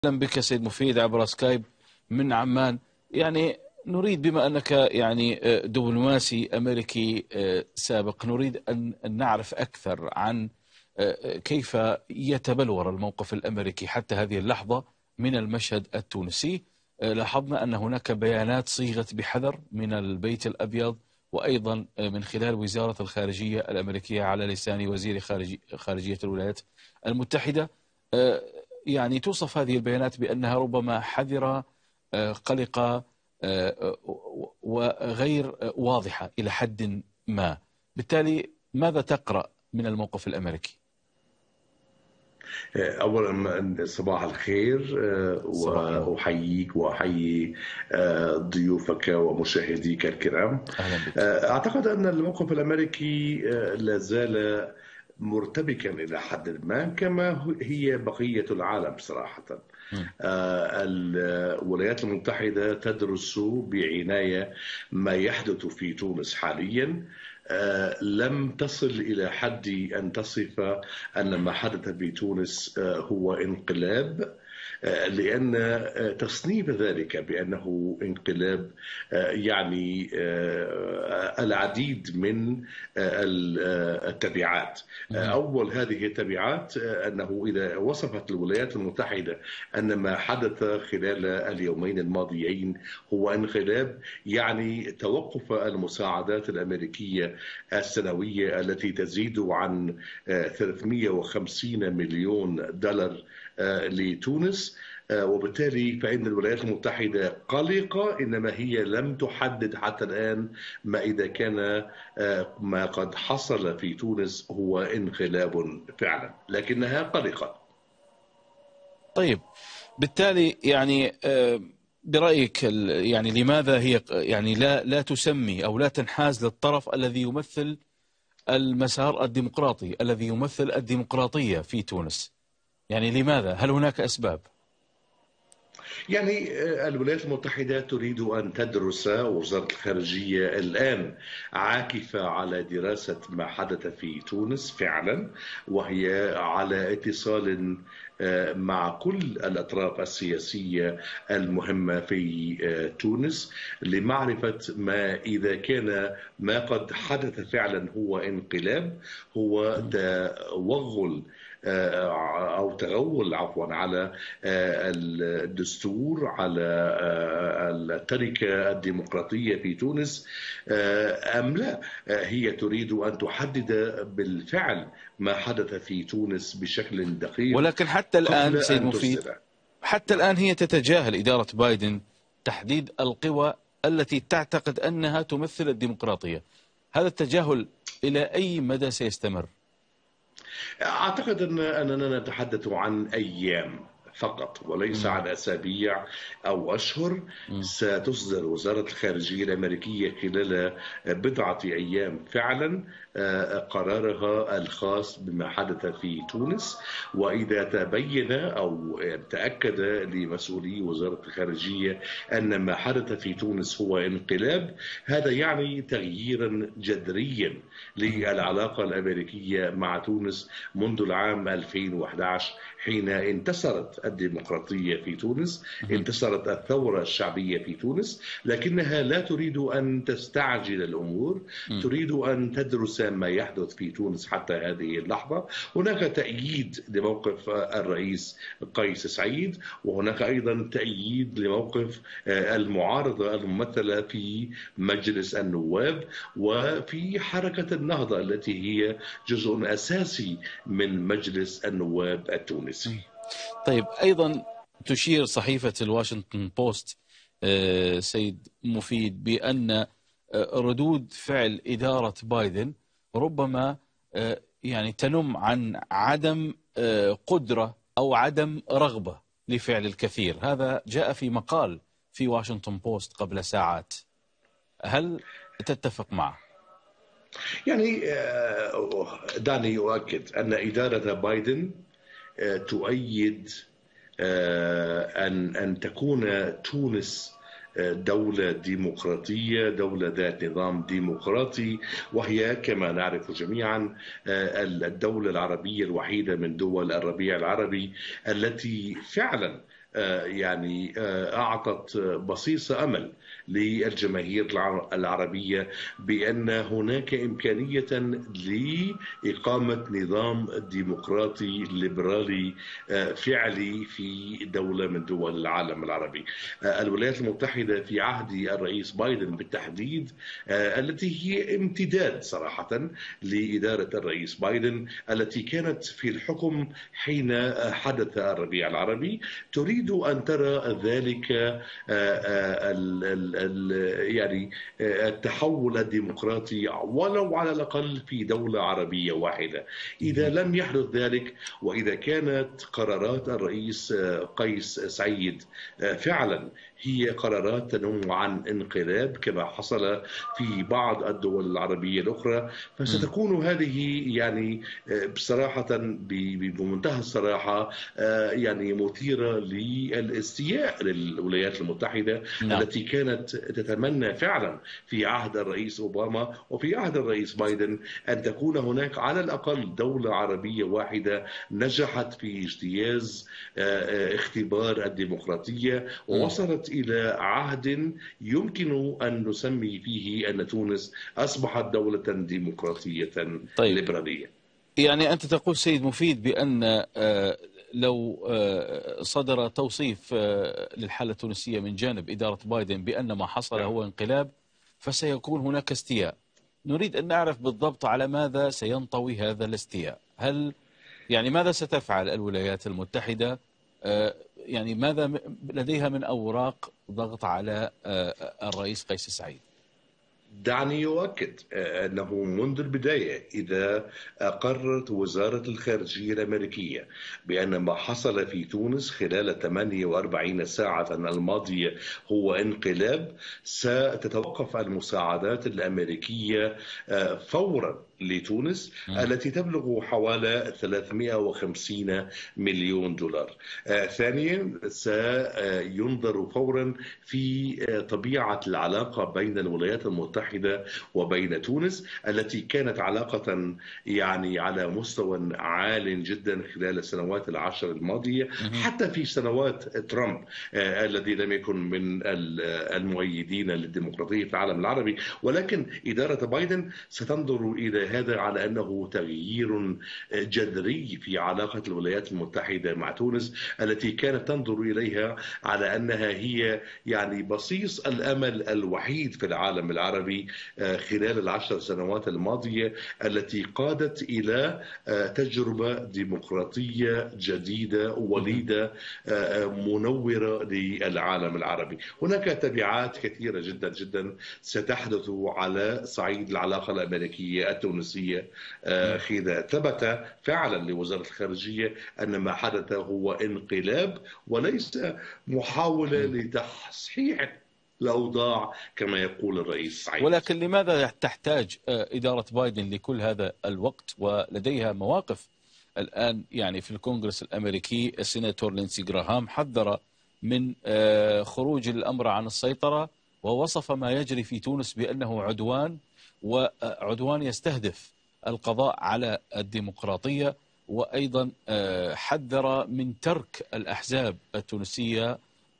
اهلا بك سيد مفيد عبر سكايب من عمان. يعني نريد بما انك دبلوماسي امريكي سابق، نريد ان نعرف اكثر عن كيف يتبلور الموقف الامريكي حتى هذه اللحظه من المشهد التونسي. لاحظنا ان هناك بيانات صيغت بحذر من البيت الابيض وايضا من خلال وزاره الخارجيه الامريكيه على لسان وزير خارجيه الولايات المتحده. يعني توصف هذه البيانات بأنها ربما حذرة، قلقة، وغير واضحة إلى حد ما. بالتالي ماذا تقرأ من الموقف الأمريكي؟ أولا صباح الخير، صباح النور. وأحييك وأحيي ضيوفك ومشاهديك الكرام. أهلا بك. أعتقد أن الموقف الأمريكي لا زال مرتبكا إلى حد ما، كما هي بقية العالم صراحة. الولايات المتحدة تدرس بعناية ما يحدث في تونس حاليا. لم تصل إلى حد أن تصف أن ما حدث في تونس هو انقلاب، لأن تصنيف ذلك بأنه انقلاب يعني العديد من التبعات. أول هذه التبعات أنه إذا وصفت الولايات المتحدة أن ما حدث خلال اليومين الماضيين هو انقلاب، يعني توقف المساعدات الأمريكية السنوية التي تزيد عن 350 مليون دولار لتونس. وبالتالي فإن الولايات المتحدة قلقة، إنما هي لم تحدد حتى الآن ما إذا كان ما قد حصل في تونس هو انقلاب فعلا، لكنها قلقة. طيب، بالتالي برأيك يعني لماذا هي لا تسمي أو لا تنحاز للطرف الذي يمثل المسار الديمقراطي، الذي يمثل الديمقراطية في تونس؟ يعني لماذا؟ هل هناك أسباب؟ يعني الولايات المتحدة تريد أن تدرس، وزارة الخارجية الآن عاكفة على دراسة ما حدث في تونس فعلا، وهي على اتصال مع كل الأطراف السياسية المهمة في تونس لمعرفة ما إذا كان ما قد حدث فعلا هو انقلاب، هو توغل أو تغول عفوا على الدستور، على التركة الديمقراطية في تونس، أم لا. هي تريد أن تحدد بالفعل ما حدث في تونس بشكل دقيق ولكن حتى الآن قبل سيد أن مفيد، ترسله. حتى نعم. الآن هي تتجاهل إدارة بايدن تحديد القوى التي تعتقد أنها تمثل الديمقراطية. هذا التجاهل إلى أي مدى سيستمر؟ أعتقد أننا نتحدث عن أيام فقط وليس عن أسابيع أو أشهر. ستصدر وزارة الخارجية الأمريكية خلال بضعة أيام فعلا قرارها الخاص بما حدث في تونس، وإذا تبين أو تأكد لمسؤولي وزارة الخارجية أن ما حدث في تونس هو انقلاب، هذا يعني تغييرا جذريا للعلاقة الأمريكية مع تونس منذ العام 2011 حين انتصرت الديمقراطية في تونس، انتصرت الثورة الشعبية في تونس. لكنها لا تريد أن تستعجل الأمور، تريد أن تدرس ما يحدث في تونس حتى هذه اللحظة. هناك تأييد لموقف الرئيس قيس سعيد، وهناك أيضا تأييد لموقف المعارضة الممثلة في مجلس النواب وفي حركة النهضة التي هي جزء أساسي من مجلس النواب التونسي. طيب، أيضا تشير صحيفة الواشنطن بوست سيد مفيد بأن ردود فعل إدارة بايدن ربما تنم عن عدم قدرة أو عدم رغبة لفعل الكثير. هذا جاء في مقال في واشنطن بوست قبل ساعات. هل تتفق معه؟ يعني دعني أؤكد أن إدارة بايدن تؤيد أن تكون تونس دولة ديمقراطية، دولة ذات نظام ديمقراطي، وهي كما نعرف جميعا الدولة العربية الوحيدة من دول الربيع العربي التي فعلا يعني أعطت بصيص أمل للجماهير العربية بأن هناك إمكانية لإقامة نظام ديمقراطي ليبرالي فعلي في دولة من دول العالم العربي. الولايات المتحدة في عهد الرئيس بايدن بالتحديد، التي هي امتداد صراحة لإدارة الرئيس بايدن التي كانت في الحكم حين حدث الربيع العربي، تريد أن ترى ذلك يعني التحول الديمقراطي ولو على الأقل في دولة عربية واحدة. إذا لم يحدث ذلك، وإذا كانت قرارات الرئيس قيس سعيد فعلا هي قرارات تنم عن انقلاب كما حصل في بعض الدول العربية الأخرى، فستكون هذه يعني بصراحة بمنتهى الصراحة يعني مثيرة للاستياء للولايات المتحدة. نعم. التي كانت تتمنى فعلا في عهد الرئيس أوباما وفي عهد الرئيس بايدن أن تكون هناك على الأقل دولة عربية واحدة نجحت في اجتياز اختبار الديمقراطية، ووصلت إلى عهد يمكن أن نسمي فيه أن تونس أصبحت دولة ديمقراطية طيب، ليبرالية. يعني أنت تقول سيد مفيد بأن لو صدر توصيف للحالة التونسية من جانب إدارة بايدن بأن ما حصل هو انقلاب، فسيكون هناك استياء. نريد أن نعرف بالضبط على ماذا سينطوي هذا الاستياء. هل يعني ماذا ستفعل الولايات المتحدة؟ يعني ماذا لديها من أوراق ضغط على الرئيس قيس سعيد؟ دعني أؤكد أنه منذ البداية إذا قررت وزارة الخارجية الأمريكية بأن ما حصل في تونس خلال 48 ساعة الماضية هو انقلاب، ستتوقف المساعدات الأمريكية فورا لتونس التي تبلغ حوالي 350 مليون دولار. ثانيا، سينظر فورا في طبيعة العلاقة بين الولايات المتحدة وبين تونس التي كانت علاقة يعني على مستوى عال جدا خلال السنوات العشر الماضية، حتى في سنوات ترامب الذي لم يكن من المؤيدين للديمقراطية في العالم العربي. ولكن إدارة بايدن ستنظر إلى هذا على أنه تغيير جذري في علاقة الولايات المتحدة مع تونس التي كانت تنظر إليها على أنها هي يعني بصيص الأمل الوحيد في العالم العربي خلال العشر سنوات الماضية التي قادت إلى تجربة ديمقراطية جديدة وليدة منورة للعالم العربي. هناك تبعات كثيرة جدا جدا ستحدث على صعيد العلاقة الأمريكية التونسية. إذا ثبت فعلا لوزارة الخارجية أن ما حدث هو انقلاب وليس محاولة لتصحيح الأوضاع كما يقول الرئيس سعيد. ولكن لماذا تحتاج إدارة بايدن لكل هذا الوقت ولديها مواقف الآن؟ يعني في الكونغرس الأمريكي السيناتور لينسي جراهام حذر من خروج الأمر عن السيطرة، ووصف ما يجري في تونس بأنه عدوان، وعدوان يستهدف القضاء على الديمقراطية. وأيضا حذر من ترك الأحزاب التونسية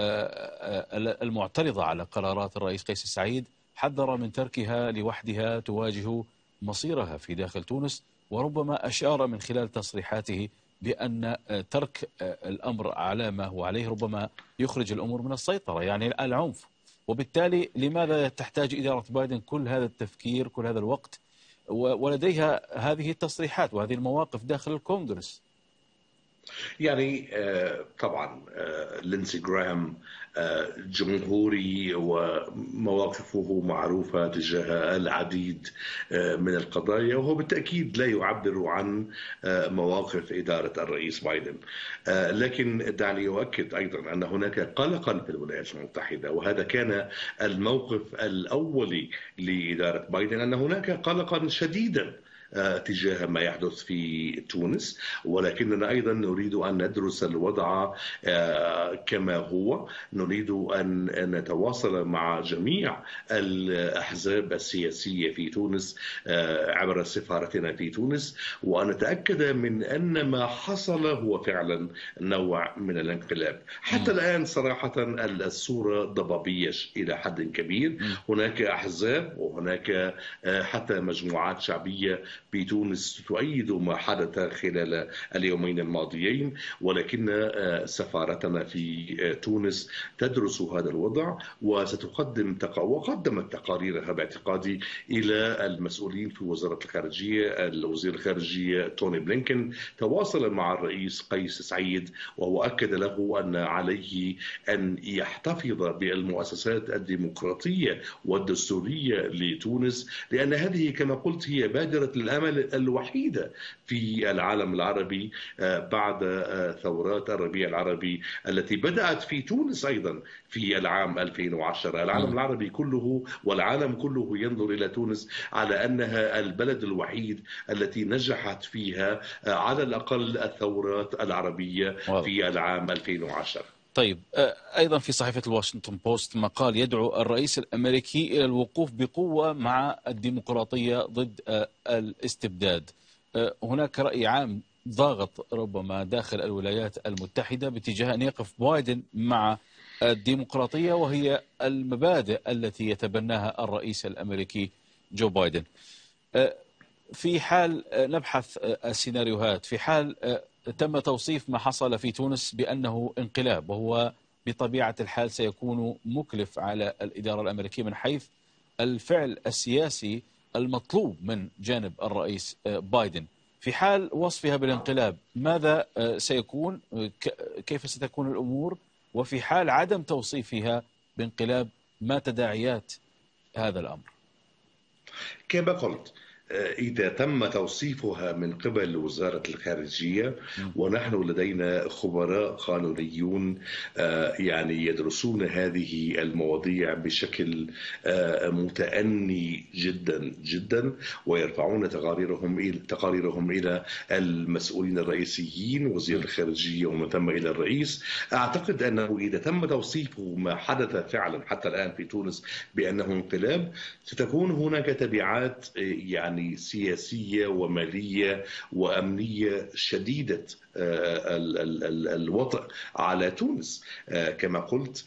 المعترضة على قرارات الرئيس قيس سعيد، حذر من تركها لوحدها تواجه مصيرها في داخل تونس، وربما أشار من خلال تصريحاته بأن ترك الأمر على ما هو عليه ربما يخرج الأمور من السيطرة، يعني العنف. وبالتالي لماذا تحتاج إدارة بايدن كل هذا التفكير كل هذا الوقت ولديها هذه التصريحات وهذه المواقف داخل الكونغرس؟ يعني طبعا لينسي جراهام جمهوري ومواقفه معروفة تجاه العديد من القضايا، وهو بالتأكيد لا يعبر عن مواقف إدارة الرئيس بايدن. لكن دعني أؤكد أيضا أن هناك قلقا في الولايات المتحدة، وهذا كان الموقف الأولي لإدارة بايدن، أن هناك قلقا شديدا تجاه ما يحدث في تونس، ولكننا أيضا نريد أن ندرس الوضع كما هو. نريد أن نتواصل مع جميع الأحزاب السياسية في تونس عبر سفارتنا في تونس، وأن نتأكد من أن ما حصل هو فعلا نوع من الانقلاب. حتى الآن صراحة الصورة ضبابية إلى حد كبير. هناك أحزاب وهناك حتى مجموعات شعبية في تونس تؤيد ما حدث خلال اليومين الماضيين، ولكن سفارتنا في تونس تدرس هذا الوضع وقدمت تقاريرها باعتقادي إلى المسؤولين في وزارة الخارجية. الوزير الخارجية توني بلينكن تواصل مع الرئيس قيس سعيد، وهو أكد له أن عليه أن يحتفظ بالمؤسسات الديمقراطية والدستورية لتونس، لأن هذه كما قلت هي بادرة الأمل الوحيدة في العالم العربي بعد ثورات الربيع العربي التي بدأت في تونس أيضا في العام 2010. العالم العربي كله والعالم كله ينظر إلى تونس على أنها البلد الوحيد التي نجحت فيها على الأقل الثورات العربية في العام 2010. طيب، أيضا في صحيفة الواشنطن بوست مقال يدعو الرئيس الأمريكي إلى الوقوف بقوة مع الديمقراطية ضد الاستبداد. هناك رأي عام ضاغط ربما داخل الولايات المتحدة باتجاه أن يقف بايدن مع الديمقراطية، وهي المبادئ التي يتبناها الرئيس الأمريكي جو بايدن. في حال نبحث السيناريوهات، في حال تم توصيف ما حصل في تونس بأنه انقلاب، وهو بطبيعة الحال سيكون مكلف على الإدارة الأمريكية من حيث الفعل السياسي المطلوب من جانب الرئيس بايدن، في حال وصفها بالانقلاب ماذا سيكون؟ كيف ستكون الأمور؟ وفي حال عدم توصيفها بانقلاب ما تداعيات هذا الأمر؟ كما قلت، إذا تم توصيفها من قبل وزارة الخارجية، ونحن لدينا خبراء قانونيون يعني يدرسون هذه المواضيع بشكل متأني جدا جدا، ويرفعون تقاريرهم إلى المسؤولين الرئيسيين، وزير الخارجية ومن ثم إلى الرئيس. أعتقد أنه إذا تم توصيفه ما حدث فعلا حتى الآن في تونس بأنه انقلاب، ستكون هناك تبعات يعني سياسية ومالية وأمنية شديدة الوطأ على تونس. كما قلت،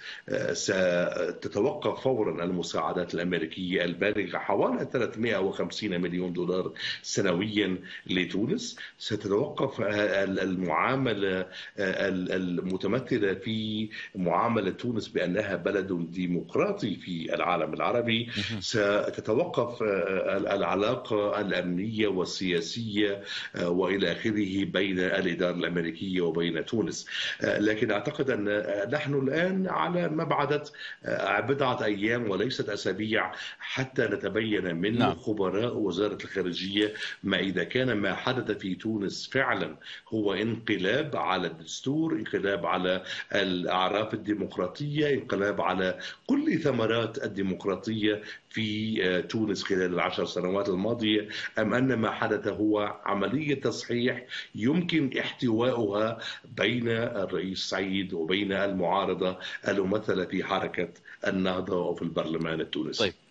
ستتوقف فورا المساعدات الأمريكية البالغة حوالي 350 مليون دولار سنويا لتونس. ستتوقف المعاملة المتمثلة في معاملة تونس بأنها بلد ديمقراطي في العالم العربي. ستتوقف العلاقة الأمنية والسياسية وإلى آخره بين الإدارة الأمريكية وبين تونس. لكن أعتقد أن نحن الآن على مبعد بضعة أيام وليست أسابيع حتى نتبين من خبراء وزارة الخارجية ما إذا كان ما حدث في تونس فعلا هو انقلاب على الدستور، انقلاب على الأعراف الديمقراطية، انقلاب على كل ثمرات الديمقراطية في تونس خلال ال10 سنوات الماضية، أم أن ما حدث هو عملية تصحيح يمكن احتوائها بين الرئيس سعيد وبين المعارضة الممثلة في حركة النهضة وفي البرلمان التونسي. طيب.